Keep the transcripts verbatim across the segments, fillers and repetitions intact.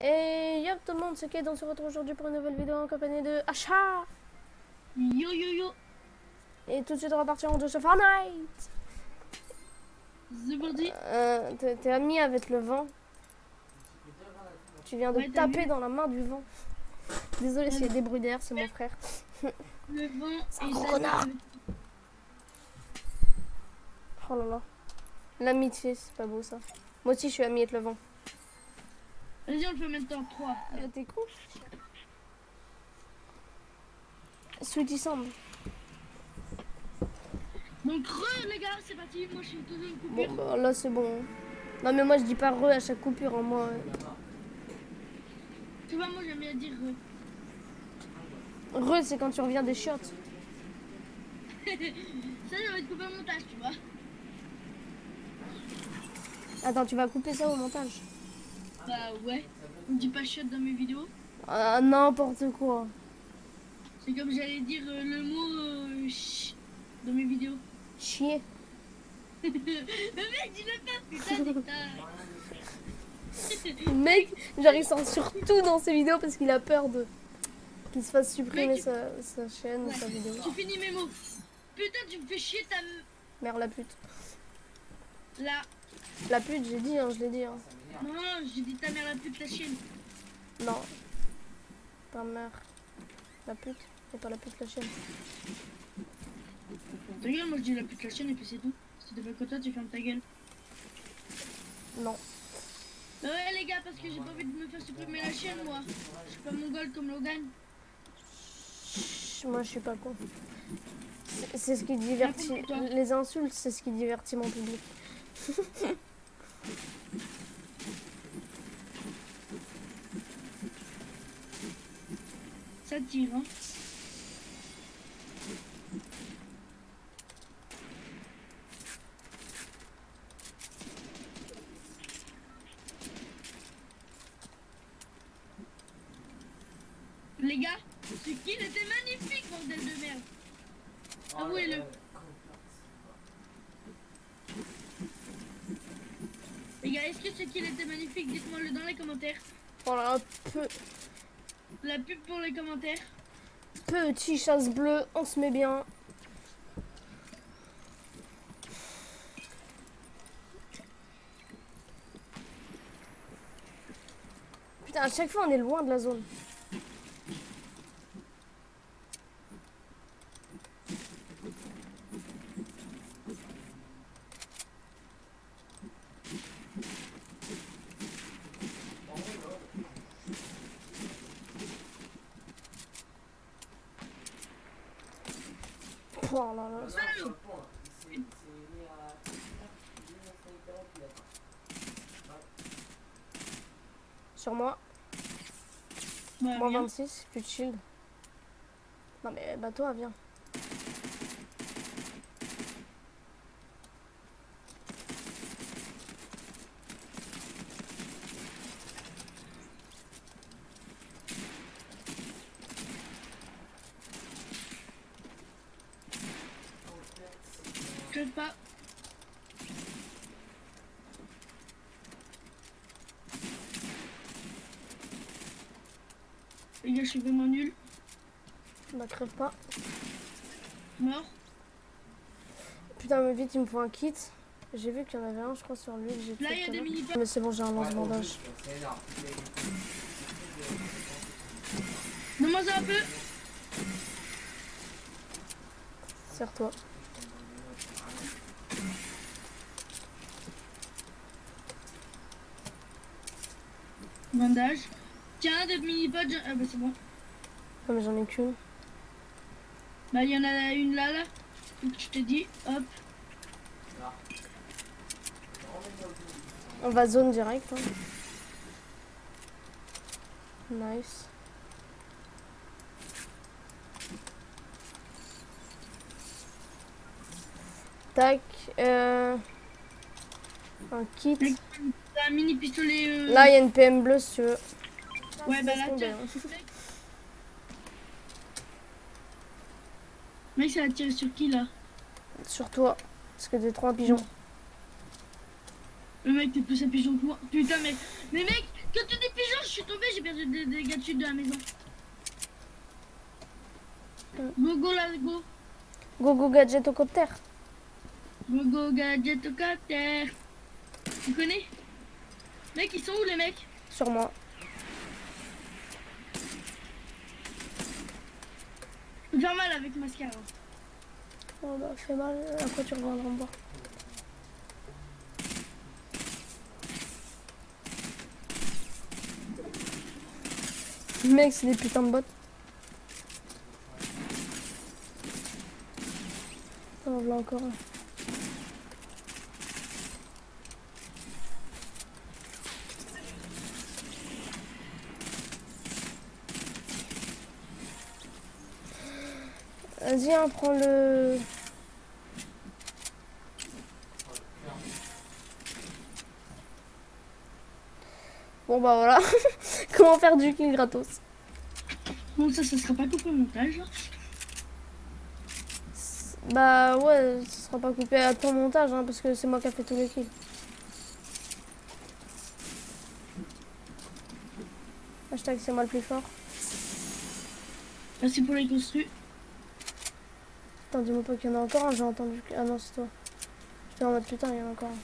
Et yop tout le monde, c'est Kate, on se retrouve aujourd'hui pour une nouvelle vidéo en compagnie de Achat. Yo yo yo. Et tout de suite on va partir en jeu sur Fortnite. C'est parti. Euh, T'es ami avec le vent. Tu viens de Ouais, taper dans la main du vent. Désolé Ouais. s'il y a des bruits d'air, c'est mon frère. Le vent C'est un et gros ça- connard. Oh là là. L'amitié, c'est pas beau ça. Moi aussi je suis ami avec le vent. Vas-y, on le fait maintenant. trois. Euh, T'es cool. Sweetie Sand. Donc re les gars, c'est parti. Moi je suis toujours une Bon coupure. bah là c'est bon. Non mais moi je dis pas re à chaque coupure, hein, moi. euh. Tu vois, moi j'aime bien dire re. Re c'est quand tu reviens des chiottes. Ça, ça va être coupé au montage, tu vois. Attends, tu vas couper ça au montage. Bah ouais. On dit pas shot dans mes vidéos. Ah, n'importe quoi. C'est comme j'allais dire euh, le mot euh, ch dans mes vidéos. Chier. Le mec, dis-le pas, putain, c'est que t'as- Le mec, genre il censure tout dans ses vidéos parce qu'il a peur de qu'il se fasse supprimer Mec, sa, sa chaîne ou Ouais. sa vidéo. Tu finis mes mots. Putain, tu me fais chier ta... Merde la pute. Là. La pute, j'ai dit, hein, je l'ai dit. Hein. Non, j'ai dit ta mère la pute, la chienne. Non. Ta mère. La pute. Et pas la pute, la chienne. Regarde, moi je dis la pute, la chienne et puis c'est tout. Si t'es pas content, tu fermes ta gueule. Non. Bah ouais les gars, parce que j'ai pas envie de me faire supprimer la chaîne moi. Je suis pas mongol comme Logan. Chut, moi je suis pas con. C'est- C'est ce qui divertit. Raconte pour toi. Les insultes, c'est ce qui divertit mon public. Ça tire hein. Les gars, ce kill était magnifique, bordel de merde. Avouez-le. Les gars, est-ce que ce kill était magnifique? Dites-moi le dans les commentaires. Oh là là, peu, La pub pour les commentaires. petit chasse bleu, on se met bien. Putain, à chaque fois on est loin de la zone. Oh là là, c'est chaud. Sur moi, Bah, moins rien. vingt-six, plus de shield. Non mais bah toi viens. Je sais pas. Les gars, je suis vraiment nul. Bah crève pas. Mort. Putain mais vite il me faut un kit. J'ai vu qu'il y en avait un je crois sur lui que j'ai Là, fait il y a tout à des l'heure. mini Mais c'est bon j'ai un lance-bandage. Donne-moi ça un peu. Serre-toi. Bandage. Tiens, des mini pods. Ah bah c'est bon. Non mais j'en ai qu'une. Bah, il y en a une là, là. Donc, je te dis, hop. On va zone direct. Hein. Nice. Tac. Euh... Un kit. T'as un mini pistolet. Euh... Là il y a une P M bleue si tu veux. Ouais, bah là, tomber, tiens. hein. Mec, ça a tiré sur qui là? Sur toi. Parce que t'es trop un pigeon. Le mec, t'es plus un pigeon que moi. Putain, mais. Mais mec, quand t'es des pigeons, je suis tombé j'ai perdu des dégâts de chute de la maison. Mm. Go, go, là, go. Go go gadget au copter. Go, go, gadget au copter. Tu connais? Mec, ils sont où les mecs? Sur moi. Je peux faire mal avec mascara. Oh bah fais mal, après tu reviendras me voir. Mec, c'est des putains de bots. Oh, voilà encore un. Vas-y, hein, prends le... Bon bah voilà. Comment faire du kill gratos? Bon, ça, ça sera pas coupé au montage. Bah ouais, ce sera pas coupé à ton montage, hein, parce que c'est moi qui a fait tous les kills. Hashtag c'est moi le plus fort. Merci pour les construits. Attends, dis-moi pas qu'il y en a encore un, j'ai entendu que... Ah non, c'est toi. J'étais en mode putain, il y en a encore un.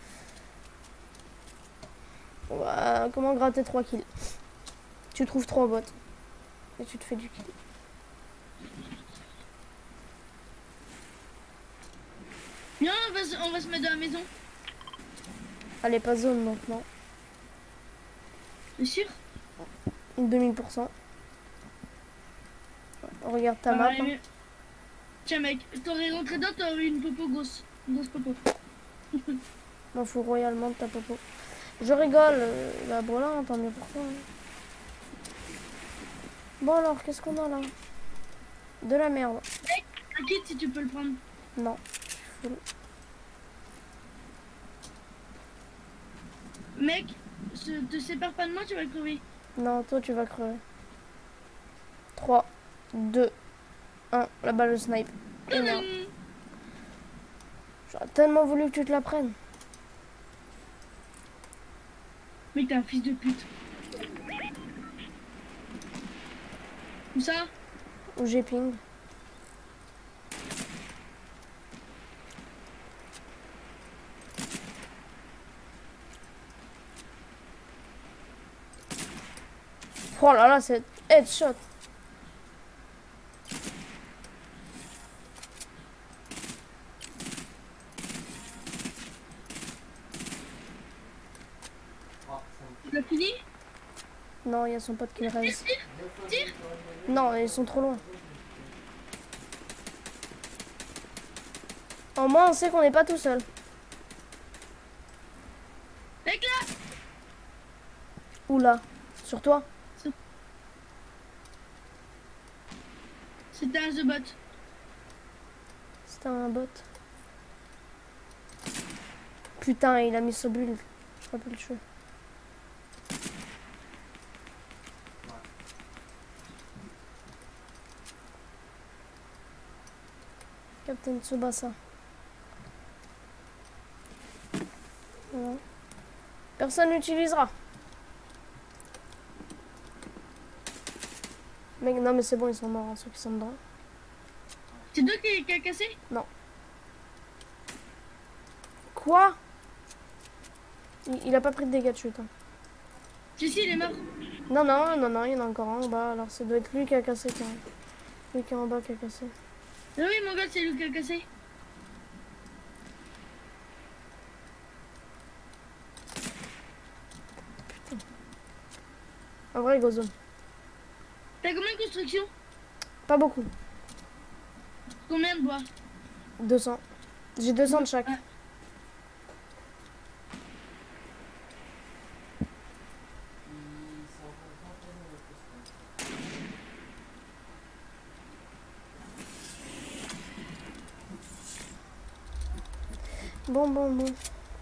Bon bah, comment gratter trois kills? Tu trouves trois bots. Et tu te fais du kill. Viens, on va, se, on va se mettre dans la maison. Allez, pas zone donc non. T'es sûr? deux mille pour cent. Regarde ta Ah, map. allez, Hein. mais- Tiens mec, t'aurais rentré dedans, t'aurais eu une popo grosse. Une grosse popo. M'en fous royalement de ta popo. Je rigole. euh, Bah voilà, hein, tant mieux pour toi. Hein. Bon alors, qu'est-ce qu'on a là? De la merde. Mec, un kit si tu peux le prendre. Non. Mec, se, te sépare pas de moi, tu vas crever. Non, toi tu vas crever. trois, deux, un. La balle de snipe. Énorme. Tadam. J'aurais tellement voulu que tu te la prennes. Mec, t'es un fils de pute. Où ça? Ou j'ai ping. Oh là là, c'est headshot. Tu l'as fini? Non, il y a son pote qui le Tire, reste. tire, tire. Non, ils sont trop loin. Au moins, on sait qu'on n'est pas tout seul. Mec là. Oula, sur toi. C'était un The Bot. C'était un bot. Putain, il a mis ce bulle. Je peux plus le tuer. Captain Tsubasa. Voilà. Personne n'utilisera. Mec, non mais c'est bon, ils sont morts, hein, ceux qui sont dedans. C'est toi qui, qui a cassé? Non. Quoi? il, il a pas pris de dégâts de chute. Hein. Si, si, il est mort. Non, non, non, non, il y en a encore un en bas. Alors ça doit être lui qui a cassé. Quand même. Lui qui est en bas qui a cassé. Ah oui, mon gars, c'est lui qui a cassé. En vrai, go zone. T'as combien de constructions? Pas beaucoup. Combien de bois? deux cents. J'ai deux cents de chaque. Ah. Bon, bon, bon.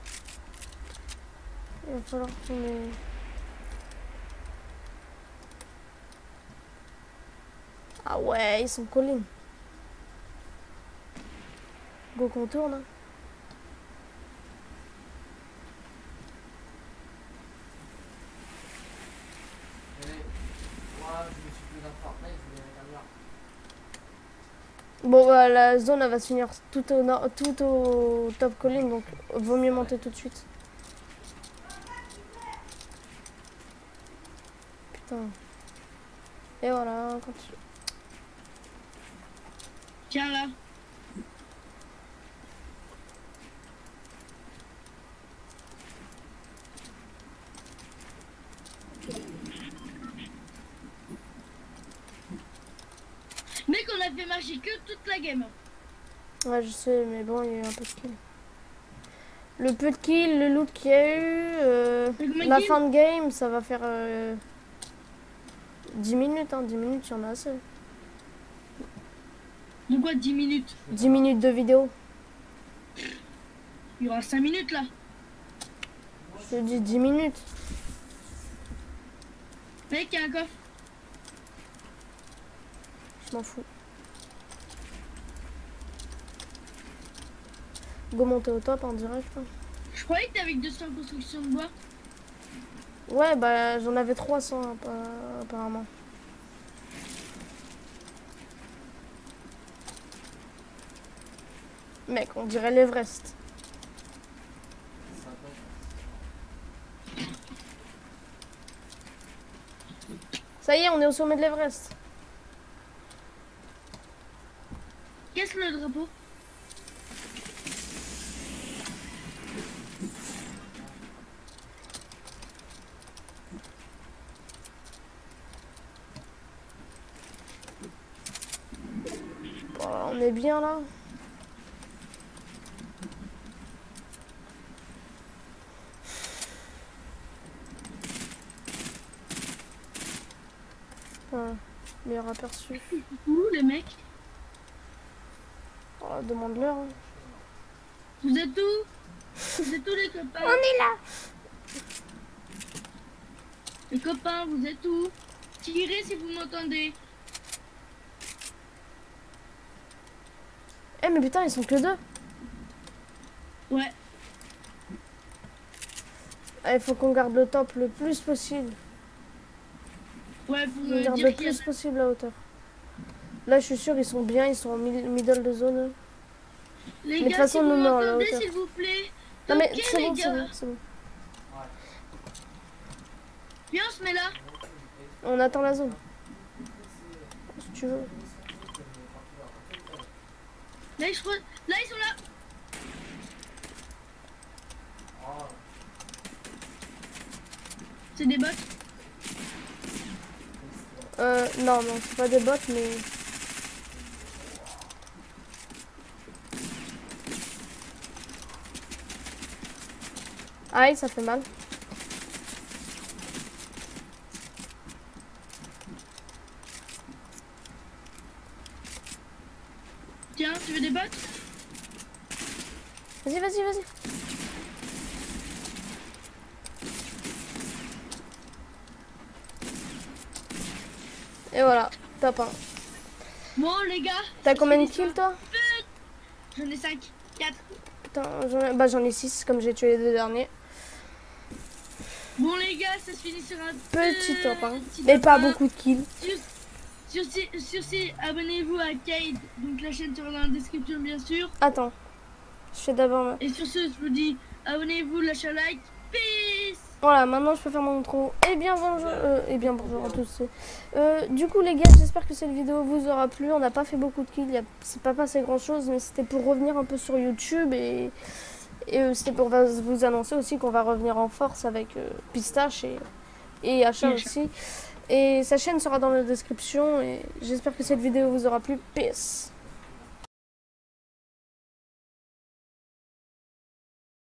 Il va falloir qu'on les... Ah ouais, ils sont collés. Go qu'on tourne. Hein. Bon, bah, la zone, elle va se finir tout au, nord, tout au top colline, donc vaut mieux monter tout de suite. Putain. Et voilà, continue. Tiens là. Mec, on a fait marcher que toute la game. Ouais, je sais, mais bon, il y a eu un peu de kill. Le peu de kill, le loot qu'il y a eu, euh, la kill fin de game, ça va faire euh, dix minutes, hein, dix minutes, il y en a assez. De quoi dix minutes? dix minutes de vidéo. Il y aura cinq minutes là. Je te dis dix minutes. Mec, il y a un coffre. Je m'en fous. Go monter au top en direct. Hein. Je croyais que t'avais que deux cents constructions de bois. Ouais, bah j'en avais trois cents apparemment. Mec, on dirait l'Everest. Ça y est, on est au sommet de l'Everest. Qu'est-ce que le drapeau? Bon, on est bien là. Ah, meilleur aperçu. Où les mecs? Oh, demande-leur. Hein. Vous êtes où? Vous êtes où les copains? On est là. Les copains, vous êtes où? Tirez si vous m'entendez. Eh mais putain, ils sont que deux. Ouais. Il faut qu'on garde le top le plus possible. Ouais, pour On me garde dire le qu'il y a... plus possible la hauteur. Là, je suis sûr, ils sont bien, ils sont en middle de zone. Les Mais de gars, toute façon, si vous nous, non, la m'entendez, hauteur. s'il vous plaît. Non mais Ok, c'est les bon, c'est gars. bon, c'est bon. Viens, on se met là. On attend la zone. Si tu veux. Là, je crois... Là, ils sont là. C'est des bots. Euh, non, non, c'est pas des bots, mais... Aïe, ça fait mal. Tiens, tu veux des bots? Vas-y, vas-y, vas-y. Et voilà, top un. Bon, les gars. T'as ça combien de finit sur kills, toi? J'en ai cinq, quatre. Putain, j'en ai... Bah, j'en ai six, comme j'ai tué les deux derniers. Bon, les gars, ça se finit sur un Petit top, hein. petit Mais top pas un. beaucoup de kills. Sur, sur, ci- sur ci, abonnez-vous à Cade. Donc, la chaîne sera dans la description, bien sûr. Attends. Je fais d'abord... ma- Et sur ce, je vous dis abonnez-vous, lâchez un like. Peace! Voilà, maintenant je peux faire mon intro. Et bien bonjour, euh, et bien bonjour à tous. Euh, du coup les gars, j'espère que cette vidéo vous aura plu. On n'a pas fait beaucoup de kills, y a- c'est pas passé grand chose, mais c'était pour revenir un peu sur YouTube et, et euh, c'était pour vous annoncer aussi qu'on va revenir en force avec euh, Pistache et, et Achat aussi. Et sa chaîne sera dans la description et j'espère que cette vidéo vous aura plu. Peace!